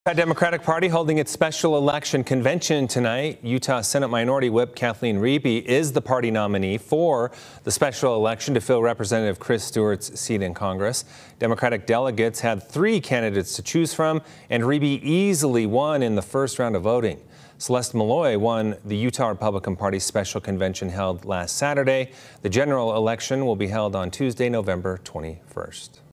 The Democratic Party holding its special election convention tonight. Utah Senate Minority Whip Kathleen Riebe is the party nominee for the special election to fill Representative Chris Stewart's seat in Congress. Democratic delegates had 3 candidates to choose from, and Riebe easily won in the first round of voting. Celeste Maloy won the Utah Republican Party's special convention held last Saturday. The general election will be held on Tuesday, November 21st.